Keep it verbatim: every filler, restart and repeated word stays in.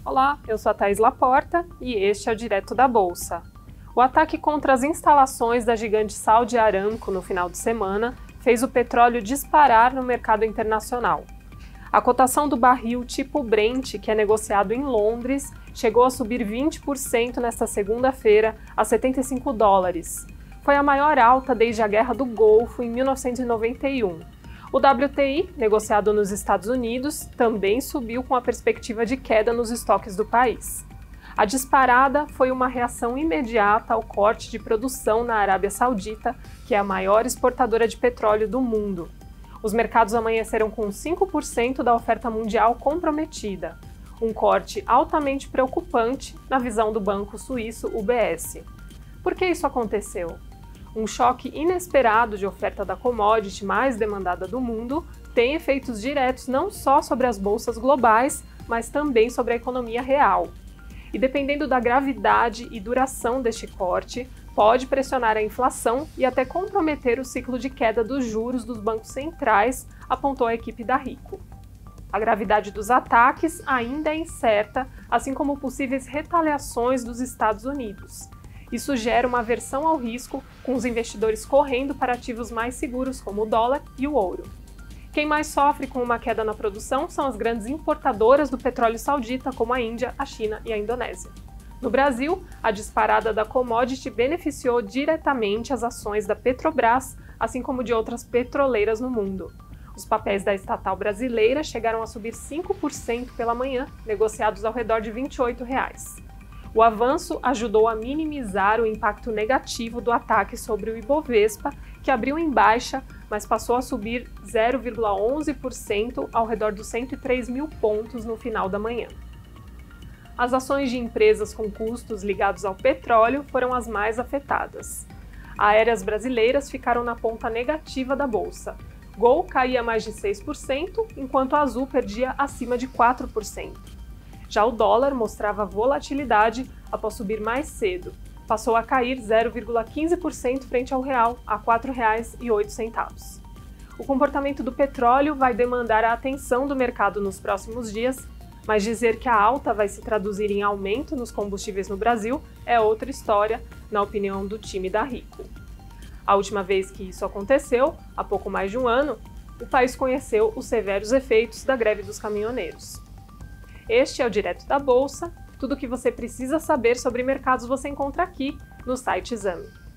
Olá, eu sou a Thaís Laporta e este é o Direto da Bolsa. O ataque contra as instalações da gigante Saudi Aramco no final de semana fez o petróleo disparar no mercado internacional. A cotação do barril tipo Brent, que é negociado em Londres, chegou a subir vinte por cento nesta segunda-feira a setenta e cinco dólares. Foi a maior alta desde a Guerra do Golfo em mil novecentos e noventa e um. O W T I, negociado nos Estados Unidos, também subiu com a perspectiva de queda nos estoques do país. A disparada foi uma reação imediata ao corte de produção na Arábia Saudita, que é a maior exportadora de petróleo do mundo. Os mercados amanheceram com cinco por cento da oferta mundial comprometida, um corte altamente preocupante na visão do banco suíço U B S. Por que isso aconteceu? Um choque inesperado de oferta da commodity mais demandada do mundo tem efeitos diretos não só sobre as bolsas globais, mas também sobre a economia real. E dependendo da gravidade e duração deste corte, pode pressionar a inflação e até comprometer o ciclo de queda dos juros dos bancos centrais, apontou a equipe da Rico. A gravidade dos ataques ainda é incerta, assim como possíveis retaliações dos Estados Unidos. Isso gera uma aversão ao risco, com os investidores correndo para ativos mais seguros como o dólar e o ouro. Quem mais sofre com uma queda na produção são as grandes importadoras do petróleo saudita, como a Índia, a China e a Indonésia. No Brasil, a disparada da commodity beneficiou diretamente as ações da Petrobras, assim como de outras petroleiras no mundo. Os papéis da estatal brasileira chegaram a subir cinco por cento pela manhã, negociados ao redor de vinte e oito reais. O avanço ajudou a minimizar o impacto negativo do ataque sobre o Ibovespa, que abriu em baixa, mas passou a subir zero vírgula onze por cento ao redor dos cento e três mil pontos no final da manhã. As ações de empresas com custos ligados ao petróleo foram as mais afetadas. Aéreas brasileiras ficaram na ponta negativa da bolsa. Gol caía mais de seis por cento, enquanto a Azul perdia acima de quatro por cento. Já o dólar mostrava volatilidade após subir mais cedo. Passou a cair zero vírgula quinze por cento frente ao real, a quatro reais e oito centavos. O comportamento do petróleo vai demandar a atenção do mercado nos próximos dias, mas dizer que a alta vai se traduzir em aumento nos combustíveis no Brasil é outra história, na opinião do time da Rico. A última vez que isso aconteceu, há pouco mais de um ano, o país conheceu os severos efeitos da greve dos caminhoneiros. Este é o Direto da Bolsa. Tudo o que você precisa saber sobre mercados você encontra aqui no site Exame.